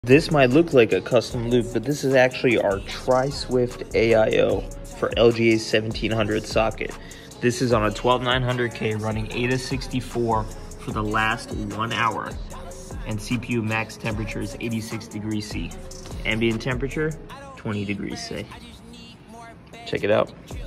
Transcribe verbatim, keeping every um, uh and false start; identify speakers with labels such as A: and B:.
A: This might look like a custom loop, but this is actually our T R I-SWIFT A I O for L G A seventeen hundred socket. This is on a twelve nine hundred K running Aida sixty-four for the last one hour. And C P U max temperature is eighty-six degrees C. Ambient temperature, twenty degrees C. Check it out.